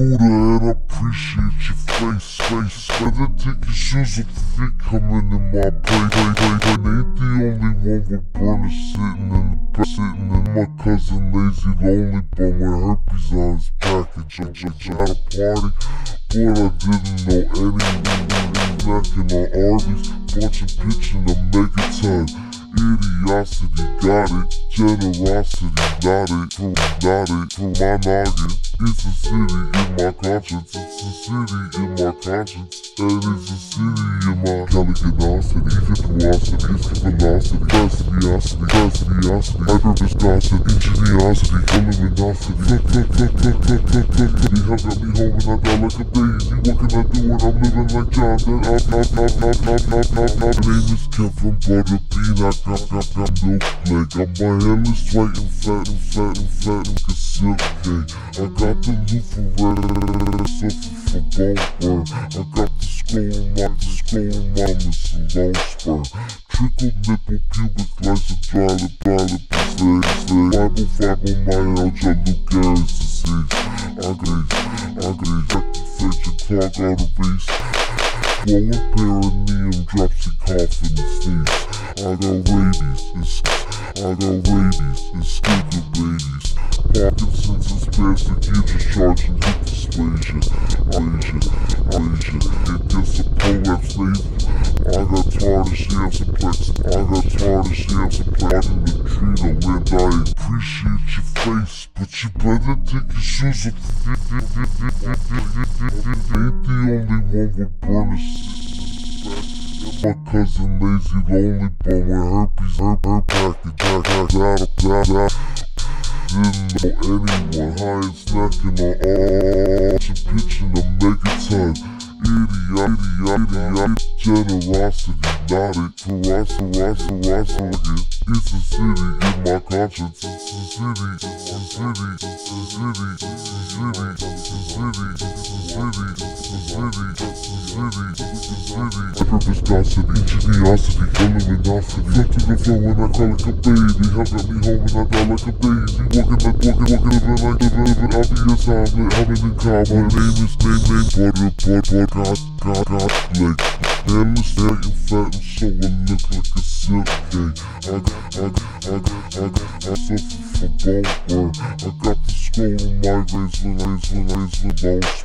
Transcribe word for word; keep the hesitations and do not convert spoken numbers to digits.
Scooter and appreciate your face, face. Better take your shoes off if you're coming in my play, play, play, play. Ain't the only one with burners sitting in the back, sitting in my cousin lazy, lonely bum with herpes on his package. I just had a party, but I didn't know anyone. Snacking on Arby's, bunch of pitching a megaton. Idiocity, got it. Generosity, not it. From, not it. From my noggin. It's a city in my conscience. It's a city in my conscience. And it's a city in my caliganosity. Virtuosity, it's the velocity. Fastidiosity, fastidiosity. Hyper-viscosity, ingenuosity, luminosity. Tuck, tuck, tuck, tuck, tuck, tuck, tuck, tuck. Me hug got me home and I die like a daisy. What can I do when I'm living like John? Then up, up, up, up, up, up, up, up. My name is Kevin Butterbean. I got, got, got milk leg. Got my hairless white and fat and fat and fat and silk gay. I got the loofah red, suffer for bone burn. I got the skull mark, the skull mark, it's a long spur. Trickle nipple, pubic lice, a dry lip, dry lip, say, say. Bible, fibromyalgia, Lou Gehrig's disease. I got, I got activation, clog arteries. Swollen perineum, dropsy, cough, and sneeze. I got rabies, it's, I got rabies, it's skinker babies. Parkinson's and spastic, you just charging hip dysplasia. Asia, Asia, it gets a prolapse nasal. I got tardish, yampsiplex. I got tardish, yampsiplex. In the adrenal, and I appreciate your face, but you better take your shoes off. Ain't the only one with burners. My cousin lazy, lonely bum with herpes, herp, herp, package, package, out of, out of. Didn't know anyone, high and snacking on all, just pitching a megaton. Idiot, idiot, idiot, generosity, not it. Ferocity, ferocity, it's a city in my conscience. It's a city, it's a city, it's a city, it's a city, it's a city, it's a city, it's a city, it's a city, it's a city. Hyper-viscosity, ingenuosity, luminosity. Flick to the flow when I call it a baby. Hug got me home and I die like a daisy. Walking like walking, walking, living like living, living. I'll be a omelet, I'm in car. My name is name, name, butter, butter, God, God, God, like. Hairless, hair and fat and so I look like a silk gay. I got, I got, I got, I got, I suffer for bone burn. I got the skull on my razor, razor, razor, bone